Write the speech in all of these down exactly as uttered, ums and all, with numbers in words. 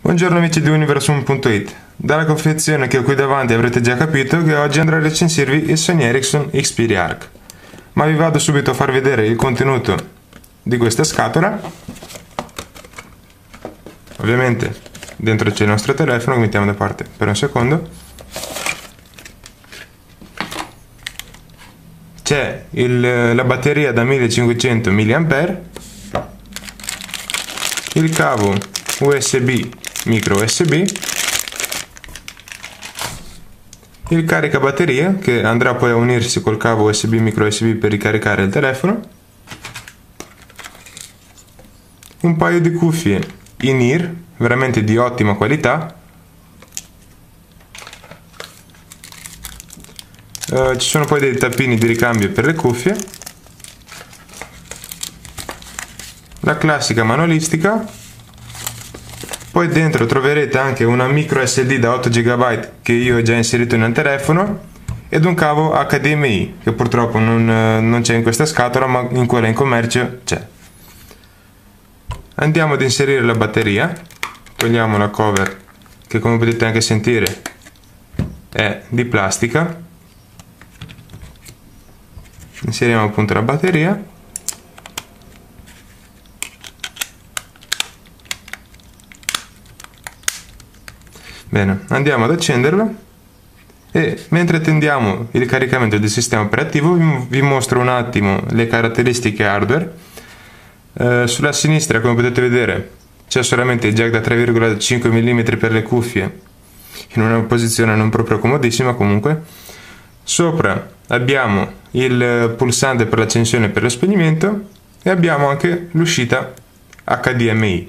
Buongiorno amici di Universum punto it. Dalla confezione che ho qui davanti avrete già capito che oggi andrò a recensirvi il Sony Ericsson Xperia Arc. Ma vi vado subito a far vedere il contenuto di questa scatola. Ovviamente dentro c'è il nostro telefono, che mettiamo da parte per un secondo. C'è il, la batteria da millecinquecento milliampere, il cavo U S B micro U S B, il caricabatteria che andrà poi a unirsi col cavo U S B micro U S B per ricaricare il telefono, un paio di cuffie in-ear veramente di ottima qualità. Uh, ci sono poi dei tappini di ricambio per le cuffie, la classica manolistica. Poi dentro troverete anche una micro S D da otto giga che io ho già inserito nel telefono ed un cavo H D M I che purtroppo non, non c'è in questa scatola, ma in quella in commercio c'è. Andiamo ad inserire la batteria, togliamo la cover che, come potete anche sentire, è di plastica. Inseriamo appunto la batteria. Bene, andiamo ad accenderlo e mentre attendiamo il caricamento del sistema operativo vi mostro un attimo le caratteristiche hardware. Eh, sulla sinistra, come potete vedere, c'è solamente il jack da tre virgola cinque millimetri per le cuffie, in una posizione non proprio comodissima comunque. Sopra abbiamo il pulsante per l'accensione e per lo spegnimento e abbiamo anche l'uscita H D M I.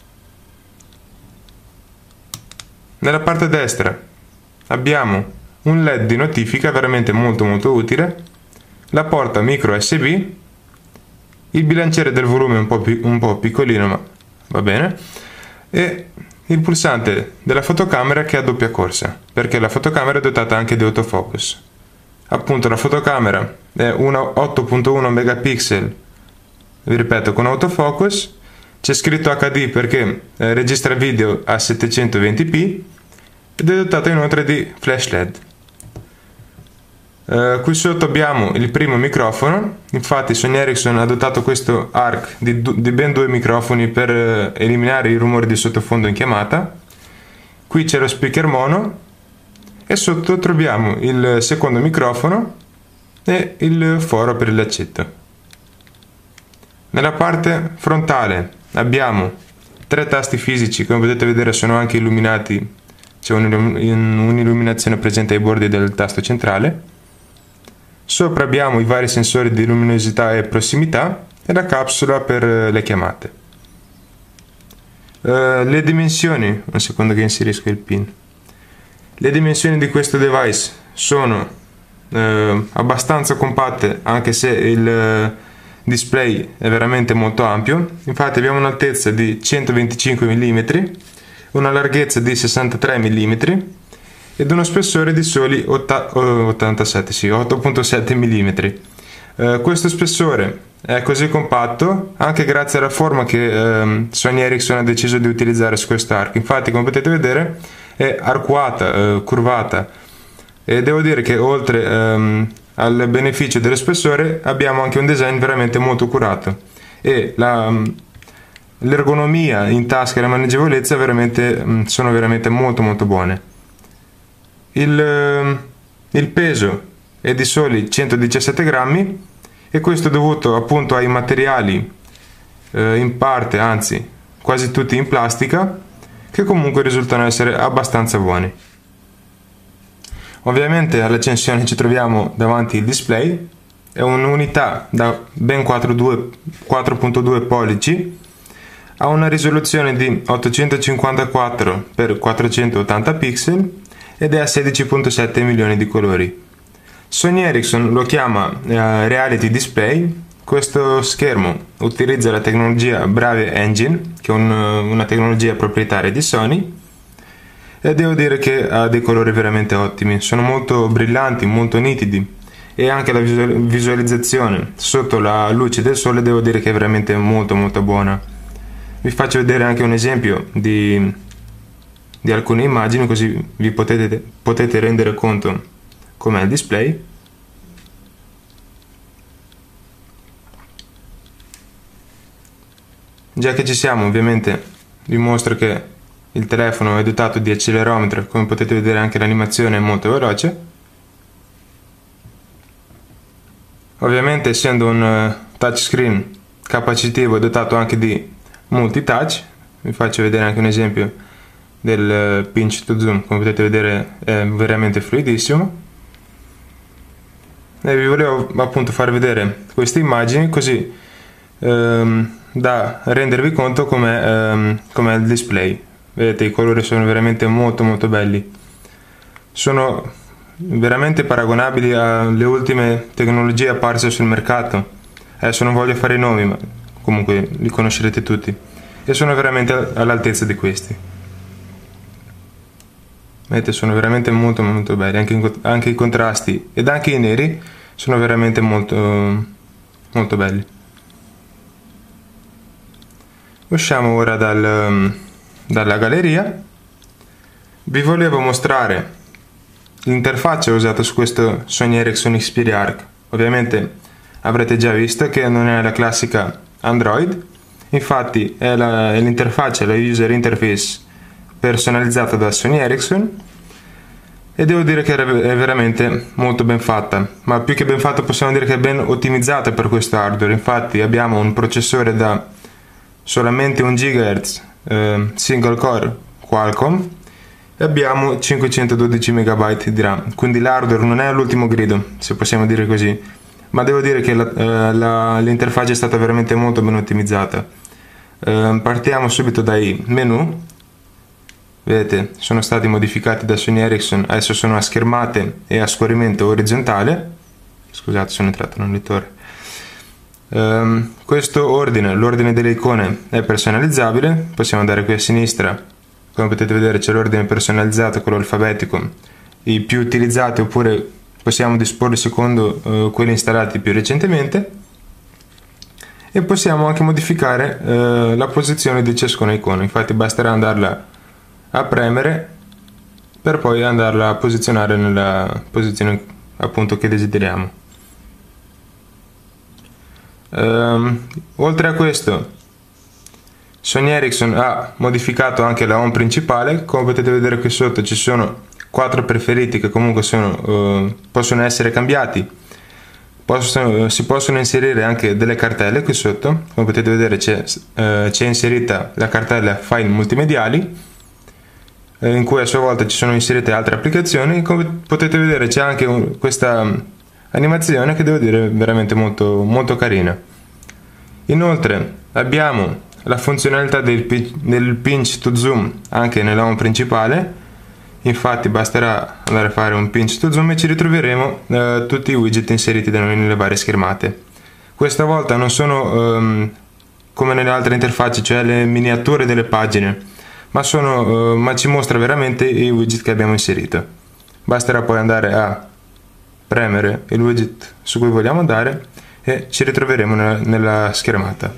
Nella parte destra abbiamo un L E D di notifica veramente molto molto utile, la porta micro U S B, il bilanciere del volume un po', un po' piccolino ma va bene, e il pulsante della fotocamera che ha doppia corsa, perché la fotocamera è dotata anche di autofocus. Appunto la fotocamera è una otto virgola uno megapixel, vi ripeto, con autofocus. C'è scritto H D perché eh, registra video a settecentoventi p ed è dotato inoltre di flash L E D. Eh, qui sotto abbiamo il primo microfono. Infatti Sony Ericsson ha dotato questo Arc di, di ben due microfoni per eh, eliminare i rumori di sottofondo in chiamata. Qui c'è lo speaker mono e sotto troviamo il secondo microfono e il foro per il laccetto. Nella parte frontale abbiamo tre tasti fisici, come potete vedere sono anche illuminati, c'è un'illuminazione presente ai bordi del tasto centrale. Sopra abbiamo i vari sensori di luminosità e prossimità e la capsula per le chiamate. Uh, le dimensioni, un secondo che inserisco il pin. Le dimensioni di questo device sono uh, abbastanza compatte, anche se il uh, display è veramente molto ampio. Infatti abbiamo un'altezza di centoventicinque millimetri, una larghezza di sessantatré millimetri ed uno spessore di soli ottantasette, sì, otto virgola sette millimetri. Eh, questo spessore è così compatto anche grazie alla forma che eh, Sony Ericsson ha deciso di utilizzare su questo arco. Infatti, come potete vedere, è arcuata, eh, curvata, e devo dire che oltre ehm, al beneficio dello spessore abbiamo anche un design veramente molto curato e la, l'ergonomia in tasca e la maneggevolezza veramente, sono veramente molto molto buone. Il, il peso è di soli centodiciassette grammi e questo è dovuto appunto ai materiali eh, in parte, anzi quasi tutti in plastica, che comunque risultano essere abbastanza buoni. Ovviamente all'accensione ci troviamo davanti il display, è un'unità da ben quattro virgola due pollici, ha una risoluzione di ottocentocinquantaquattro per quattrocentottanta pixel ed è a sedici virgola sette milioni di colori. Sony Ericsson lo chiama eh, Reality Display. Questo schermo utilizza la tecnologia Brave Engine, che è un, una tecnologia proprietaria di Sony, e devo dire che ha dei colori veramente ottimi, sono molto brillanti, molto nitidi, e anche la visualizzazione sotto la luce del sole devo dire che è veramente molto molto buona. Vi faccio vedere anche un esempio di, di alcune immagini, così vi potete, potete rendere conto com'è il display. Già che ci siamo, ovviamente vi mostro che il telefono è dotato di accelerometro, come potete vedere anche l'animazione è molto veloce. Ovviamente, essendo un touchscreen capacitivo, è dotato anche di multitouch. Vi faccio vedere anche un esempio del pinch to zoom, come potete vedere è veramente fluidissimo. E vi volevo appunto far vedere queste immagini, così ehm, da rendervi conto com'è ehm, com'è il display. Vedete, i colori sono veramente molto molto belli, sono veramente paragonabili alle ultime tecnologie apparse sul mercato. Adesso non voglio fare i nomi, ma comunque li conoscerete tutti, e sono veramente all'altezza di questi. Vedete, sono veramente molto molto belli, anche, in, anche i contrasti ed anche i neri sono veramente molto molto belli. Usciamo ora dal, dalla galleria. Vi volevo mostrare l'interfaccia usata su questo Sony Ericsson Xperia Arc. Ovviamente avrete già visto che non è la classica Android, infatti è l'interfaccia, la, la user interface personalizzata da Sony Ericsson, e devo dire che è veramente molto ben fatta, ma più che ben fatta possiamo dire che è ben ottimizzata per questo hardware. Infatti abbiamo un processore da solamente un gigahertz eh, single core Qualcomm e abbiamo cinquecentododici megabyte di RAM, quindi l'hardware non è all'ultimo grido, se possiamo dire così, ma devo dire che l'interfaccia è stata veramente molto ben ottimizzata. Eh, partiamo subito dai menu. Vedete, sono stati modificati da Sony Ericsson, adesso sono a schermate e a scorrimento orizzontale. Scusate, sono entrato nel lettore. Um, questo ordine, l'ordine delle icone, è personalizzabile. Possiamo andare qui a sinistra, come potete vedere c'è l'ordine personalizzato, quello alfabetico, i più utilizzati, oppure possiamo disporli secondo uh, quelli installati più recentemente, e possiamo anche modificare uh, la posizione di ciascuna icona. Infatti basterà andarla a premere per poi andarla a posizionare nella posizione appunto che desideriamo. Um, oltre a questo, Sony Ericsson ha modificato anche la home principale. Come potete vedere qui sotto ci sono quattro preferiti che comunque sono, uh, possono essere cambiati. Possono, si possono inserire anche delle cartelle qui sotto. Come potete vedere c'è uh, inserita la cartella file multimediali, uh, in cui a sua volta ci sono inserite altre applicazioni. Come potete vedere c'è anche un, questa animazione che devo dire veramente molto, molto carina. Inoltre abbiamo la funzionalità del, del pinch to zoom anche nella home principale. Infatti basterà andare a fare un pinch to zoom e ci ritroveremo eh, tutti i widget inseriti da noi nelle varie schermate. Questa volta non sono ehm, come nelle altre interfacce, cioè le miniature delle pagine, ma, sono, eh, ma ci mostra veramente i widget che abbiamo inserito. Basterà poi andare a premere il widget su cui vogliamo andare e ci ritroveremo nella, nella schermata.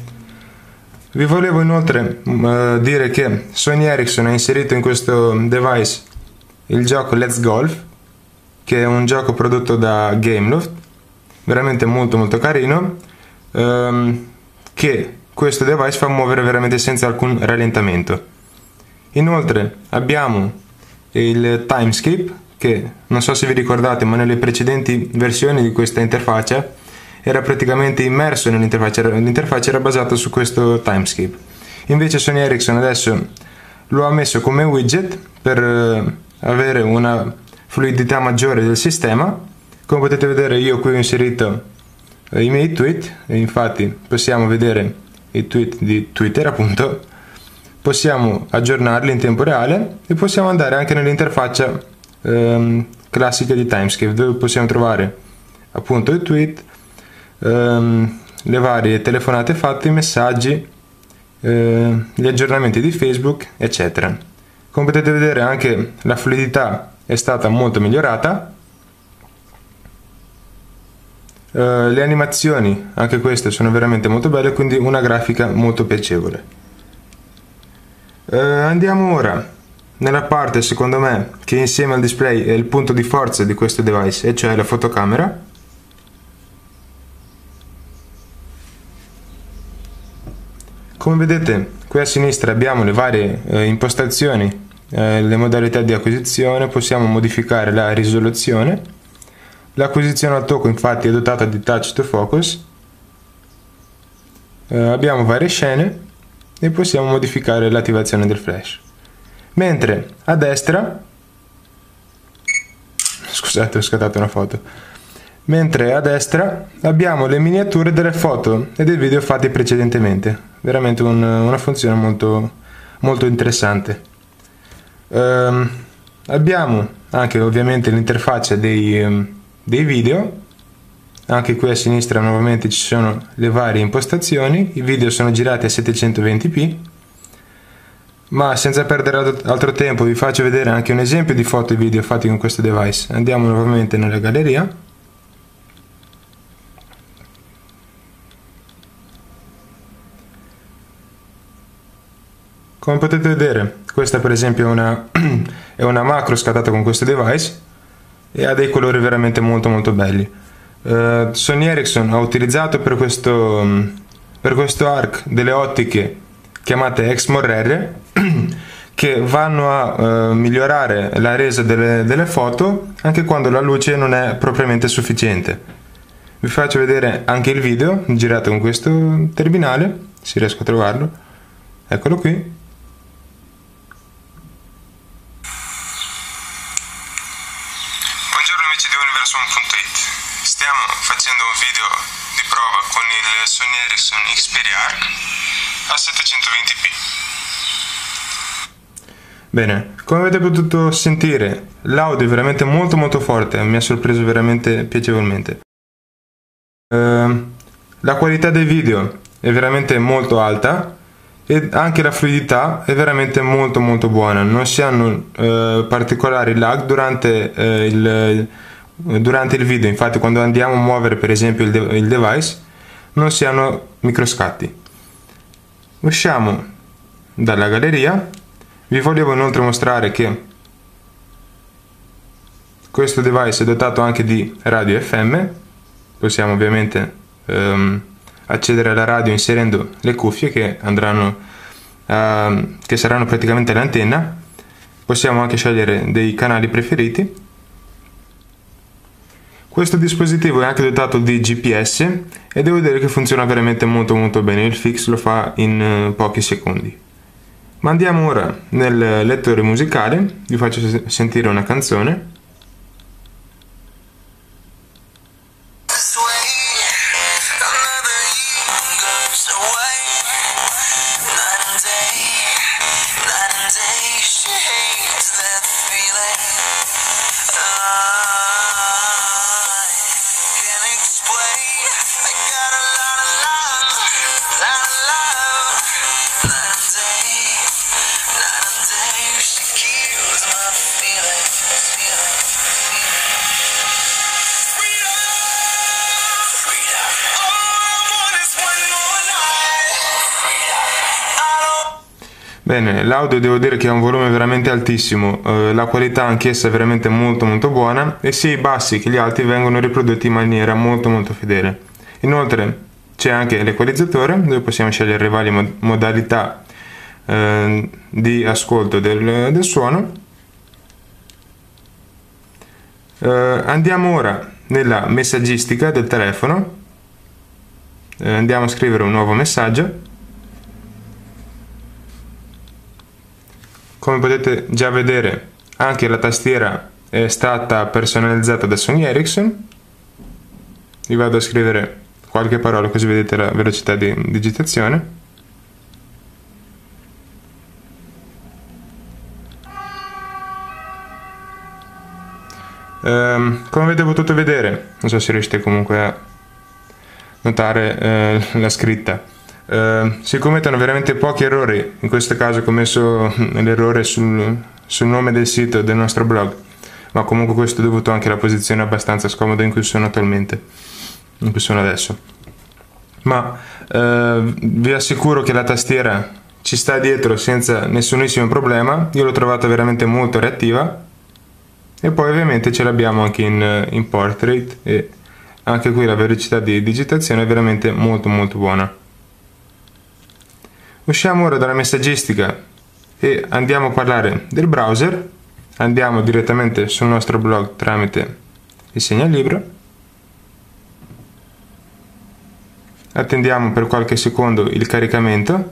Vi volevo inoltre uh, dire che Sony Ericsson ha inserito in questo device il gioco Let's Golf, che è un gioco prodotto da Gameloft, veramente molto molto carino, um, che questo device fa muovere veramente senza alcun rallentamento. Inoltre abbiamo il Timescape, che non so se vi ricordate, ma nelle precedenti versioni di questa interfaccia era praticamente immerso nell'interfaccia, l'interfaccia era basata su questo Timescape. Invece Sony Ericsson adesso lo ha messo come widget per avere una fluidità maggiore del sistema. Come potete vedere io qui ho inserito i miei tweet, e infatti possiamo vedere i tweet di Twitter appunto, possiamo aggiornarli in tempo reale e possiamo andare anche nell'interfaccia ehm, classica di Timescape, dove possiamo trovare appunto i tweet, ehm, le varie telefonate fatte, i messaggi, eh, gli aggiornamenti di Facebook, eccetera. Come potete vedere anche la fluidità è stata molto migliorata. Uh, le animazioni, anche queste sono veramente molto belle, quindi una grafica molto piacevole. Uh, andiamo ora nella parte, secondo me, che insieme al display è il punto di forza di questo device, e cioè la fotocamera. Come vedete, qui a sinistra abbiamo le varie eh, impostazioni, eh, le modalità di acquisizione. Possiamo modificare la risoluzione. L'acquisizione al tocco infatti è dotata di touch to focus. Eh, abbiamo varie scene e possiamo modificare l'attivazione del flash. Mentre a destra, scusate, ho scattato una foto. Mentre a destra abbiamo le miniature delle foto e dei video fatti precedentemente. Veramente un, una funzione molto, molto interessante. Um, abbiamo anche ovviamente l'interfaccia dei, um, dei video. Anche qui a sinistra nuovamente ci sono le varie impostazioni. I video sono girati a settecentoventi p. Ma senza perdere altro tempo vi faccio vedere anche un esempio di foto e video fatti con questo device. Andiamo nuovamente nella galleria. Come potete vedere, questa per esempio è una, è una macro scattata con questo device e ha dei colori veramente molto molto belli. Uh, Sony Ericsson ha utilizzato per questo, per questo arc delle ottiche chiamate Exmor R che vanno a uh, migliorare la resa delle, delle foto anche quando la luce non è propriamente sufficiente. Vi faccio vedere anche il video girato con questo terminale, se riesco a trovarlo. Eccolo qui. Stiamo facendo un video di prova con il Sony Ericsson Xperia Arc a settecentoventi p. Bene, come avete potuto sentire, l'audio è veramente molto molto forte, mi ha sorpreso veramente piacevolmente. Uh, la qualità del video è veramente molto alta e anche la fluidità è veramente molto molto buona. Non si hanno uh, particolari lag durante uh, il durante il video. Infatti quando andiamo a muovere per esempio il, de il device non si hanno microscatti. Usciamo dalla galleria. Vi volevo inoltre mostrare che questo device è dotato anche di radio F M. Possiamo ovviamente um, accedere alla radio inserendo le cuffie che andranno uh, che saranno praticamente l'antenna. Possiamo anche scegliere dei canali preferiti. Questo dispositivo è anche dotato di G P S e devo dire che funziona veramente molto molto bene. Il fix lo fa in uh, pochi secondi. Ma andiamo ora nel lettore musicale. Vi faccio sentire una canzone. Bene, l'audio devo dire che ha un volume veramente altissimo, eh, la qualità anch'essa è veramente molto molto buona e sia i bassi che gli alti vengono riprodotti in maniera molto molto fedele. Inoltre c'è anche l'equalizzatore dove possiamo scegliere le varie mod modalità eh, di ascolto del, del suono. Eh, andiamo ora nella messaggistica del telefono, eh, andiamo a scrivere un nuovo messaggio. Come potete già vedere, anche la tastiera è stata personalizzata da Sony Ericsson. Vi vado a scrivere qualche parola così vedete la velocità di digitazione. Ehm, come avete potuto vedere, non so se riuscite comunque a notare eh, la scritta. Uh, si commettono veramente pochi errori. In questo caso ho commesso l'errore sul, sul nome del sito del nostro blog, ma comunque questo è dovuto anche alla posizione abbastanza scomoda in cui sono attualmente, in cui sono adesso. Ma uh, vi assicuro che la tastiera ci sta dietro senza nessunissimo problema. Io l'ho trovata veramente molto reattiva. E poi ovviamente ce l'abbiamo anche in, in portrait, e anche qui la velocità di digitazione è veramente molto molto buona. Usciamo ora dalla messaggistica e andiamo a parlare del browser. Andiamo direttamente sul nostro blog tramite il segnalibro. Attendiamo per qualche secondo il caricamento.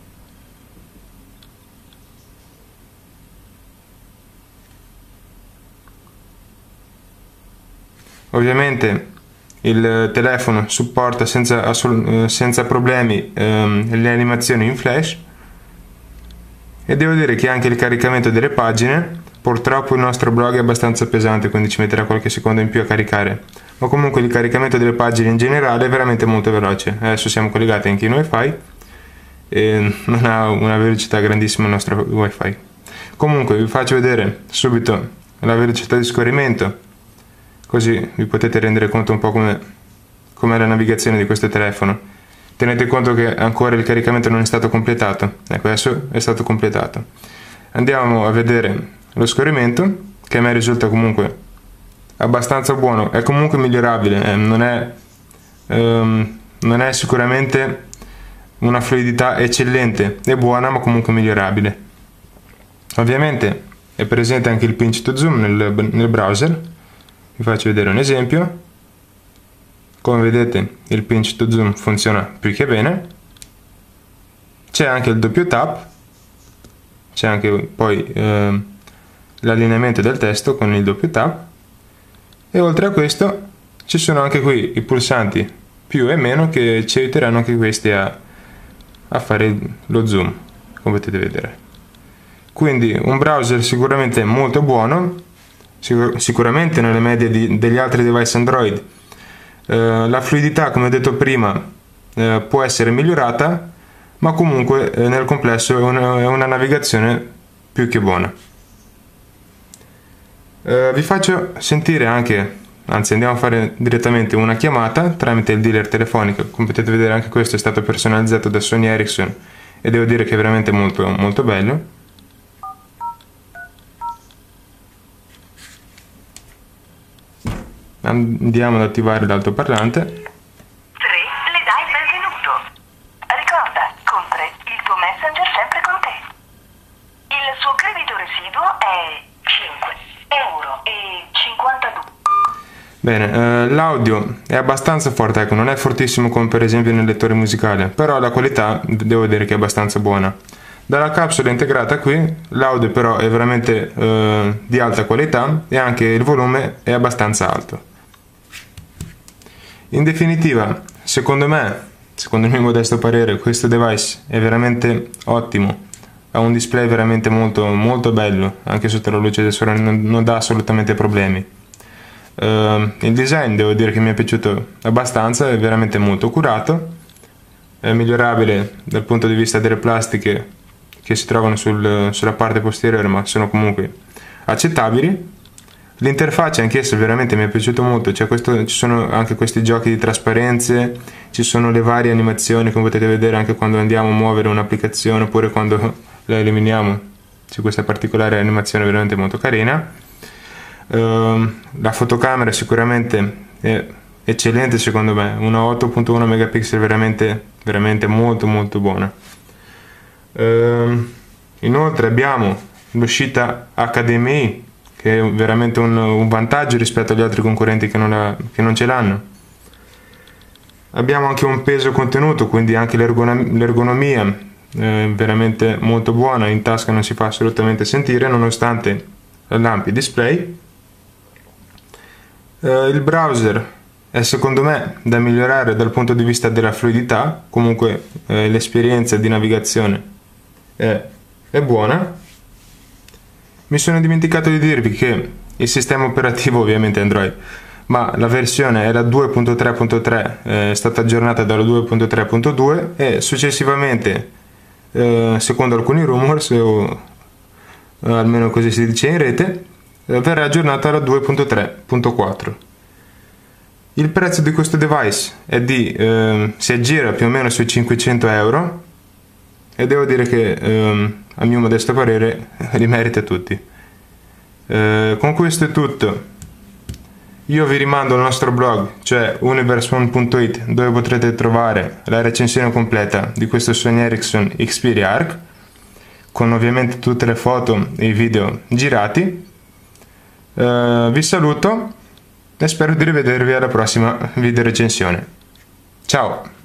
Ovviamente il telefono supporta senza, senza problemi ehm, le animazioni in flash, e devo dire che anche il caricamento delle pagine, purtroppo il nostro blog è abbastanza pesante, quindi ci metterà qualche secondo in più a caricare, ma comunque il caricamento delle pagine in generale è veramente molto veloce. Adesso siamo collegati anche in wifi e non ha una velocità grandissima il nostro wifi. Comunque vi faccio vedere subito la velocità di scorrimento, così vi potete rendere conto un po' come com'è la navigazione di questo telefono. Tenete conto che ancora il caricamento non è stato completato. Ecco, adesso è stato completato. Andiamo a vedere lo scorrimento, che a me risulta comunque abbastanza buono. È comunque migliorabile, eh, non è, ehm, non è sicuramente una fluidità eccellente, è buona ma comunque migliorabile. Ovviamente è presente anche il pinch to zoom nel, nel browser. Vi faccio vedere un esempio. Come vedete il pinch to zoom funziona più che bene. C'è anche il doppio tap, c'è anche poi eh, l'allineamento del testo con il doppio tap, e oltre a questo ci sono anche qui i pulsanti più e meno che ci aiuteranno anche questi a, a fare lo zoom, come potete vedere. Quindi un browser sicuramente molto buono, sicuramente nelle medie di, degli altri device Android. Eh, la fluidità, come ho detto prima, eh, può essere migliorata, ma comunque eh, nel complesso è una, è una navigazione più che buona. Eh, vi faccio sentire anche, anzi andiamo a fare direttamente una chiamata tramite il dealer telefonico. Come potete vedere anche questo è stato personalizzato da Sony Ericsson e devo dire che è veramente molto, molto bello. Andiamo ad attivare l'altoparlante. tre le dai il benvenuto. Ricorda, con tre il tuo messenger sempre con te. Il suo credito residuo è cinque euro e cinquantadue. Bene, eh, l'audio è abbastanza forte, ecco, non è fortissimo come per esempio nel lettore musicale, però la qualità devo dire che è abbastanza buona. Dalla capsula integrata qui, l'audio però è veramente eh, di alta qualità e anche il volume è abbastanza alto. In definitiva, secondo me, secondo il mio modesto parere, questo device è veramente ottimo, ha un display veramente molto, molto bello, anche sotto la luce del sole non, non dà assolutamente problemi. Uh, il design devo dire che mi è piaciuto abbastanza, è veramente molto curato, è migliorabile dal punto di vista delle plastiche che si trovano sul, sulla parte posteriore, ma sono comunque accettabili. L'interfaccia anch'essa veramente mi è piaciuto molto, c'è questo, ci sono anche questi giochi di trasparenze, ci sono le varie animazioni, come potete vedere anche quando andiamo a muovere un'applicazione oppure quando la eliminiamo, c'è questa particolare animazione veramente molto carina. Uh, la fotocamera sicuramente è eccellente secondo me, una otto virgola uno megapixel veramente, veramente molto molto buona. Uh, inoltre abbiamo l'uscita H D M I, che è veramente un, un vantaggio rispetto agli altri concorrenti che non, la, che non ce l'hanno. Abbiamo anche un peso contenuto, quindi anche l'ergonom- l'ergonomia è veramente molto buona, in tasca non si fa assolutamente sentire nonostante l'ampio display. Uh, il browser è secondo me da migliorare dal punto di vista della fluidità, comunque eh, l'esperienza di navigazione è, è buona. Mi sono dimenticato di dirvi che il sistema operativo ovviamente è Android, ma la versione è la due punto tre punto tre, eh, è stata aggiornata dalla due punto tre punto due e successivamente, eh, secondo alcuni rumors, o eh, almeno così si dice in rete, eh, verrà aggiornata alla due punto tre punto quattro. Il prezzo di questo device è di, eh, si aggira più o meno sui cinquecento euro, e devo dire che ehm, a mio modesto parere li merita tutti. Eh, con questo è tutto. Io vi rimando al nostro blog, cioè universe one punto it, dove potrete trovare la recensione completa di questo Sony Ericsson Xperia Arc, con ovviamente tutte le foto e i video girati. Eh, vi saluto e spero di rivedervi alla prossima video recensione. Ciao!